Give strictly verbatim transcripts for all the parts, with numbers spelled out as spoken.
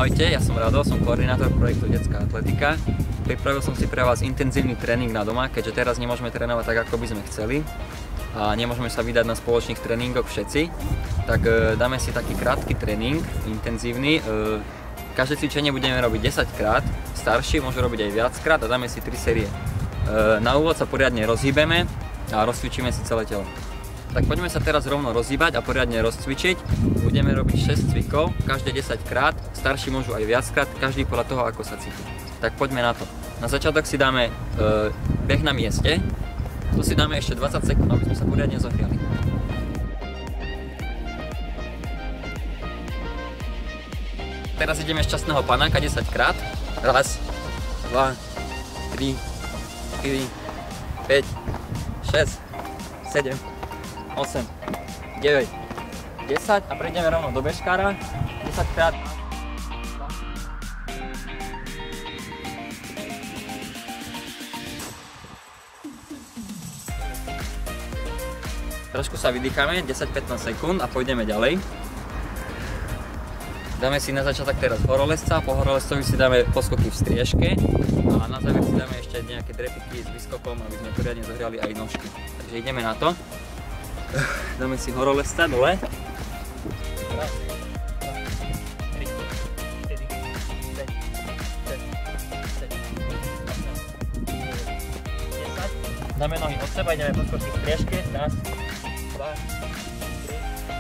Ahojte, ja som Rado, som koordinátor projektu Detská atletika. Pripravil som si pre vás intenzívny tréning na doma, keďže teraz nemôžeme trénovať tak, ako by sme chceli a nemôžeme sa vydať na spoločných tréningoch všetci, tak e, dáme si taký krátky tréning, intenzívny. E, každé cvičenie budeme robiť desať krát, starší môžu robiť aj viackrát a dáme si tri série. E, na úvod sa poriadne rozhýbeme a rozcvičíme si celé telo. Tak poďme sa teraz rovno rozhýbať a poriadne rozcvičiť. Budeme robiť šesť cvikov, každé desať krát, starší môžu aj viackrát, každý podľa toho, ako sa cíti. Tak poďme na to. Na začiatok si dáme e, beh na mieste. Tu si dáme ešte dvadsať sekúnd, aby sme sa poriadne zohriali. Teraz ideme šťastného panáka desať krát. Raz, dva, tri, štyri, päť, šesť, sedem, osem, deväť, desať a prejdeme rovno do bežkára. desať krát. Trošku sa vydýchame, desať pätnásť sekúnd a pôjdeme ďalej. Dáme si na začiatok teraz horolezca, po horolezcovi si dáme poskoky v striežke a na záver si dáme ešte nejaké drepiky s vyskokom, aby sme poriadne zohriali aj nožky. Takže ideme na to. Dáme si horolezca dole. Raz, dva, tri, štyri, päť, šesť, sedem, osem, deväť, desať. Dáme nohy od seba, ideme poskoky v striežke. Raz, dva, tri,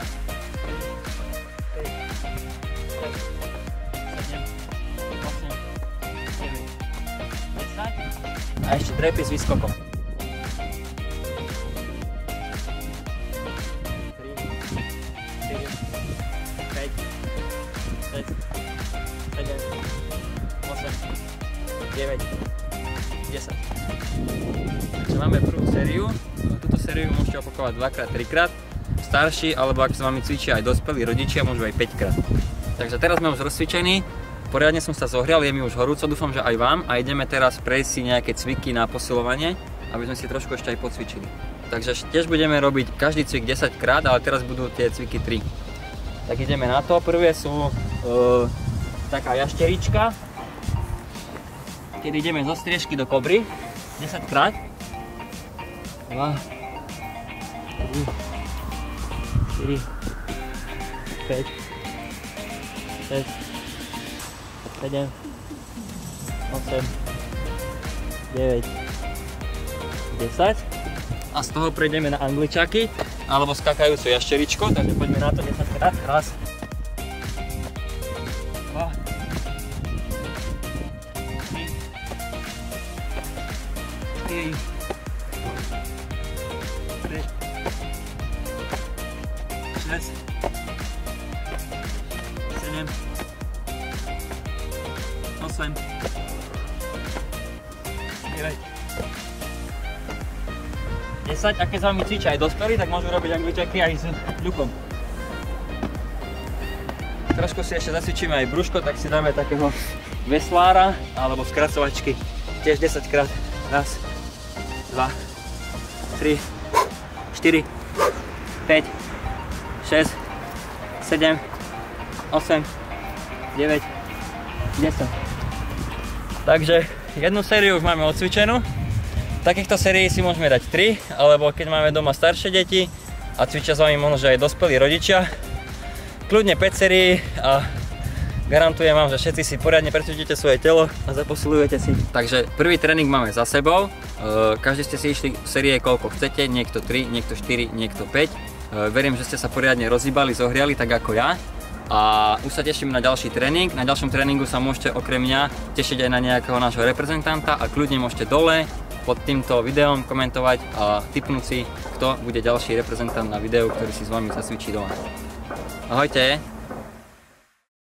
päť, šesť, sedem, osem, deväť, desať. A ešte drepy s výskokom. sedem, osem, deväť, desať. Takže máme prvú sériu. Túto sériu môžete opakovať dvakrát, trikrát. Starší, alebo ak s vami cvičia aj dospelí rodičia, môžu aj päťkrát. Takže teraz sme už rozcvičení. Poriadne som sa zohrial, je mi už horúco, dúfam, že aj vám. A ideme teraz prejsť si nejaké cviky na posilovanie, aby sme si trošku ešte aj pocvičili. Takže tiež budeme robiť každý cvik desať krát, ale teraz budú tie cviky tri. Tak ideme na to. Prvé sú uh, taká jašterička, keď ideme zo striežky do kobry desať krát. dva, tri, štyri, päť, šesť, sedem, osem, deväť, desať. A z toho prejdeme na angličaky alebo skakajúcu jašteričku, takže poďme na to desať krát. Raz, dva, tri, štyri, päť, šesť, sedem, osem, deväť, desať. A keď s vami cvičia aj dospelí, tak môžu robiť angličaky aj s ľukom. Trošku si ešte zacvičíme aj brúško, tak si dáme takého veslára alebo skracovačky. Tiež desať krát. Raz, dva, tri, štyri, päť, šesť, sedem, osem, deväť, desať. Takže jednu sériu už máme odcvičenú. Takýchto sérií si môžeme dať tri, alebo keď máme doma staršie deti a cvičia s vami možno, že aj dospelí rodičia, kľudne päť sérií a garantujem vám, že všetci si poriadne precvičíte svoje telo a zaposilujete si. Takže prvý tréning máme za sebou, každý ste si išli série koľko chcete, niekto tri, niekto štyri, niekto päť. Verím, že ste sa poriadne rozhýbali, zohriali tak ako ja. A už sa teším na ďalší tréning. Na ďalšom tréningu sa môžete okrem mňa tešiť aj na nejakého nášho reprezentanta a kľudne môžete dole pod týmto videom komentovať a tipnúť si, kto bude ďalší reprezentant na videu, ktorý si s vami zacvičí doma. Ahojte!